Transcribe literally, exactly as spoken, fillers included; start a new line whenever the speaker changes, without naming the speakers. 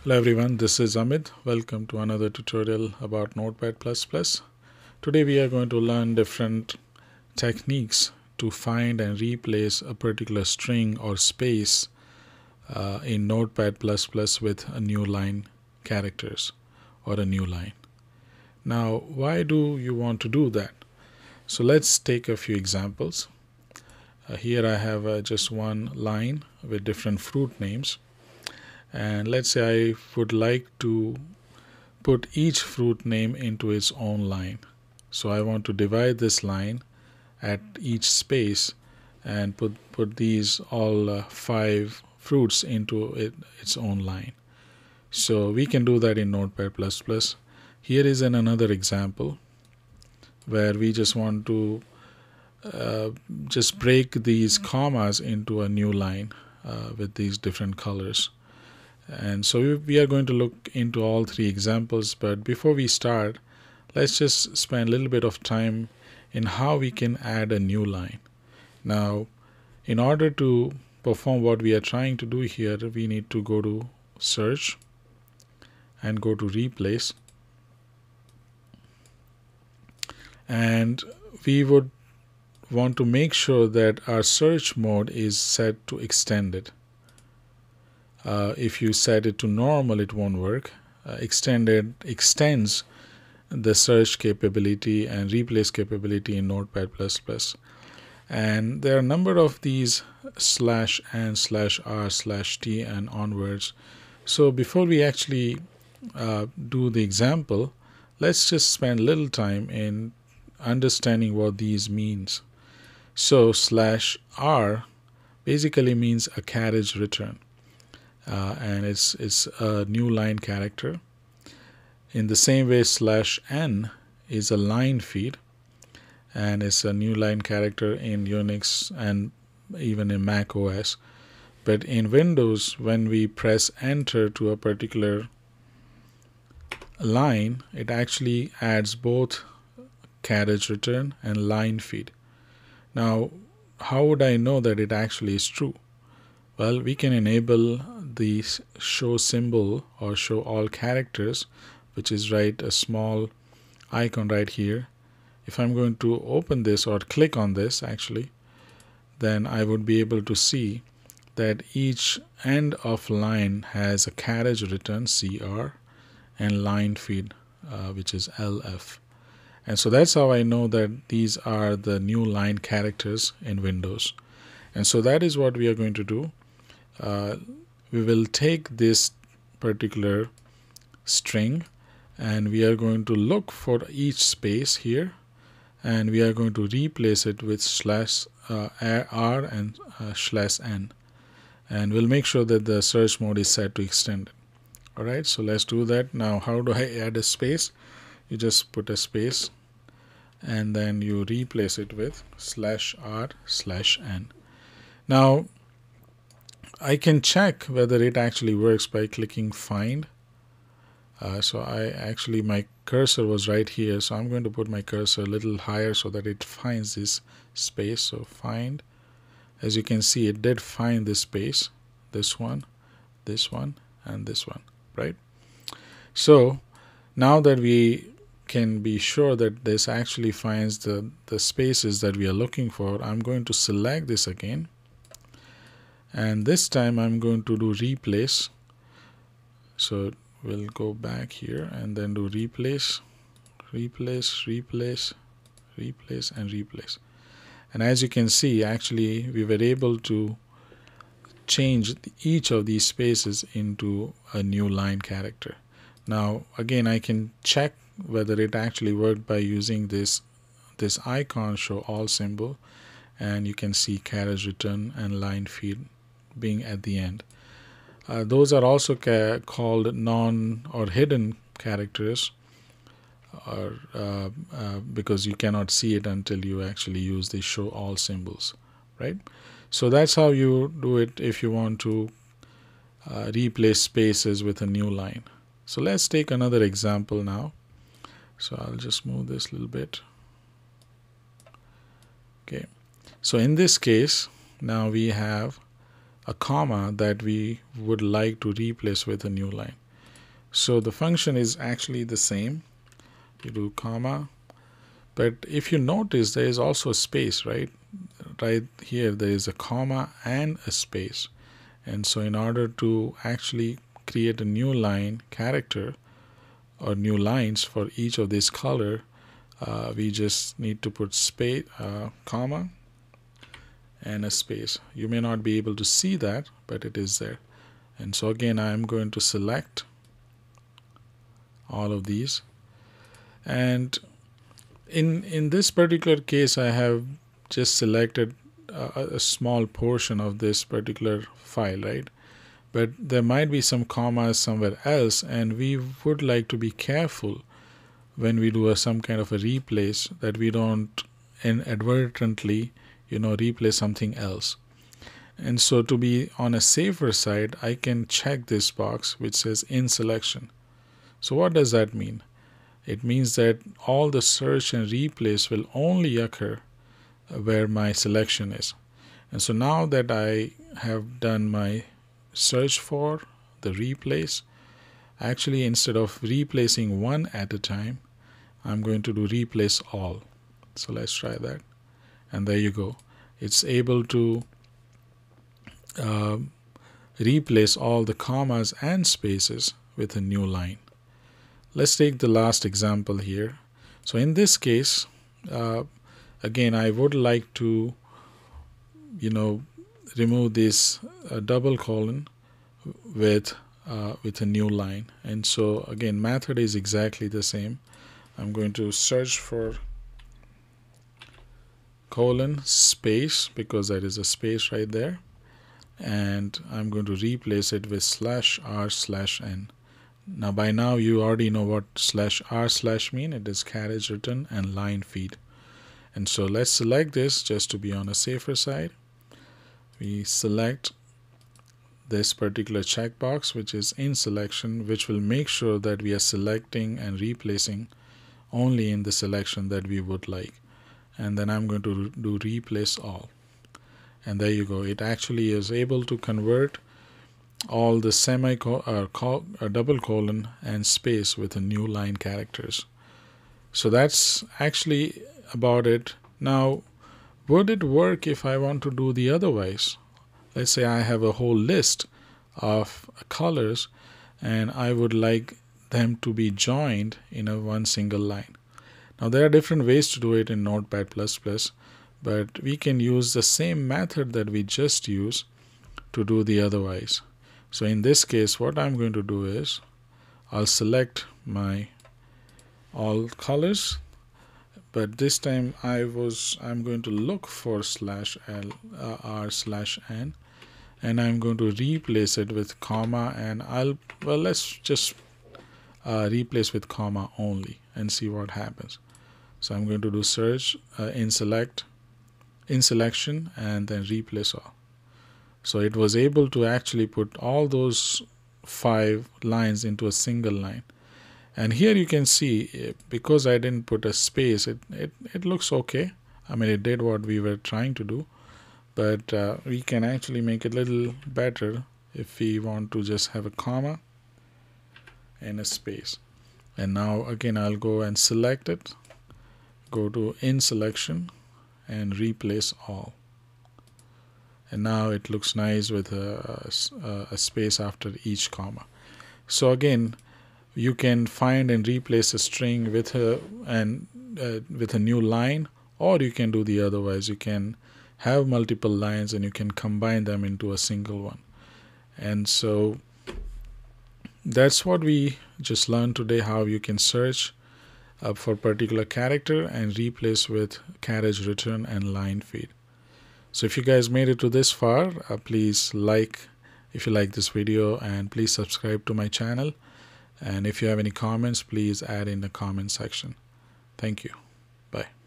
Hello everyone, this is Amit. Welcome to another tutorial about Notepad plus plus. Today we are going to learn different techniques to find and replace a particular string or space uh, in Notepad plus plus with a new line characters or a new line. Now, why do you want to do that? So let's take a few examples. Uh, here I have uh, just one line with different fruit names. And let's say I would like to put each fruit name into its own line. So I want to divide this line at each space and put, put these all uh, five fruits into it, its own line. So we can do that in Notepad plus plus. Here is an another example where we just want to uh, just break these commas into a new line uh, with these different colors. And so we are going to look into all three examples, but before we start, let's just spend a little bit of time in how we can add a new line. Now, in order to perform what we are trying to do here, we need to go to search and go to replace. And we would want to make sure that our search mode is set to extended. Uh, if you set it to normal, it won't work. Uh, extended extends the search capability and replace capability in Notepad plus plus. And there are a number of these slash and slash r slash t and onwards. So before we actually uh, do the example, let's just spend a little time in understanding what these means. So slash r basically means a carriage return. Uh, and it's it's a new line character. In the same way, slash n is a line feed, and it's a new line character in Unix and even in Mac O S. But in Windows, when we press enter to a particular line, it actually adds both carriage return and line feed. Now, how would I know that it actually is true? Well, we can enable the show symbol or show all characters, which is right a small icon right here. If I'm going to open this or click on this actually, then I would be able to see that each end of line has a carriage return C R and line feed uh, which is L F. And so that's how I know that these are the new line characters in Windows. And so that is what we are going to do. Uh, we will take this particular string and we are going to look for each space here, and we are going to replace it with slash uh, r and uh, slash n, and we'll make sure that the search mode is set to extended. Alright, so let's do that. Now, how do I add a space? You just put a space and then you replace it with slash r slash n. Now, I can check whether it actually works by clicking find. Uh, so I actually, my cursor was right here, so I'm going to put my cursor a little higher so that it finds this space. So find, as you can see, it did find this space, this one, this one, and this one, right? So now that we can be sure that this actually finds the, the spaces that we are looking for, I'm going to select this again. And this time I'm going to do replace. So we'll go back here and then do replace, replace, replace, replace, and replace. And as you can see, actually we were able to change each of these spaces into a new line character. Now again, I can check whether it actually worked by using this this icon show all symbol, and you can see carriage return and line feed being at the end. Uh, those are also ca called non or hidden characters, or uh, uh, because you cannot see it until you actually use the show all symbols, right? So that's how you do it if you want to uh, replace spaces with a new line. So let's take another example now. So I'll just move this a little bit. Okay, so in this case, now we have a comma that we would like to replace with a new line. So the function is actually the same. You do comma, but if you notice, there is also a space, right? Right here there is a comma and a space. And so in order to actually create a new line character or new lines for each of this color, uh, we just need to put space, uh, comma and a space. You may not be able to see that, but it is there. And so again, I'm going to select all of these, and in in this particular case I have just selected a, a small portion of this particular file, right? But there might be some commas somewhere else, and we would like to be careful when we do a, some kind of a replace that we don't inadvertently, you know, replace something else. And so to be on a safer side, I can check this box which says in selection. So what does that mean? It means that all the search and replace will only occur where my selection is. And so now that I have done my search for the replace, actually instead of replacing one at a time, I'm going to do replace all. So let's try that. And there you go. It's able to uh, replace all the commas and spaces with a new line. Let's take the last example here. So in this case, uh, again, I would like to, you know, remove this uh, double colon with uh, with a new line. And so again, method is exactly the same. I'm going to search for colon space, because there is a space right there, and I'm going to replace it with slash r slash n. Now by now you already know what slash r slash mean. It is carriage return and line feed. And so let's select this just to be on a safer side. We select this particular checkbox which is in selection, which will make sure that we are selecting and replacing only in the selection that we would like. And then I'm going to do replace all. And there you go. It actually is able to convert all the semi uh, col uh, double colon and space with a new line characters. So that's actually about it. Now, would it work if I want to do the otherwise? Let's say I have a whole list of colors and I would like them to be joined in a one single line. Now there are different ways to do it in Notepad plus plus, but we can use the same method that we just used to do the otherwise. So in this case, what I'm going to do is I'll select my all colors, but this time I was I'm going to look for slash l uh, r slash n, and I'm going to replace it with comma, and I'll well let's just uh, replace with comma only and see what happens. So I'm going to do search uh, in select in selection and then replace all. So it was able to actually put all those five lines into a single line. And here you can see, because I didn't put a space, it, it, it looks okay. I mean, it did what we were trying to do, but uh, we can actually make it a little better if we want to just have a comma and a space. And now again, I'll go and select it, go to in selection and replace all. And now it looks nice with a, a, a space after each comma. So again, you can find and replace a string with a and uh, with a new line, or you can do the otherwise. You can have multiple lines and you can combine them into a single one. And so that's what we just learned today, how you can search uh, for a particular character and replace with carriage return and line feed. So if you guys made it to this far, uh, please like if you like this video, and please subscribe to my channel. And if you have any comments, please add in the comment section. Thank you. Bye.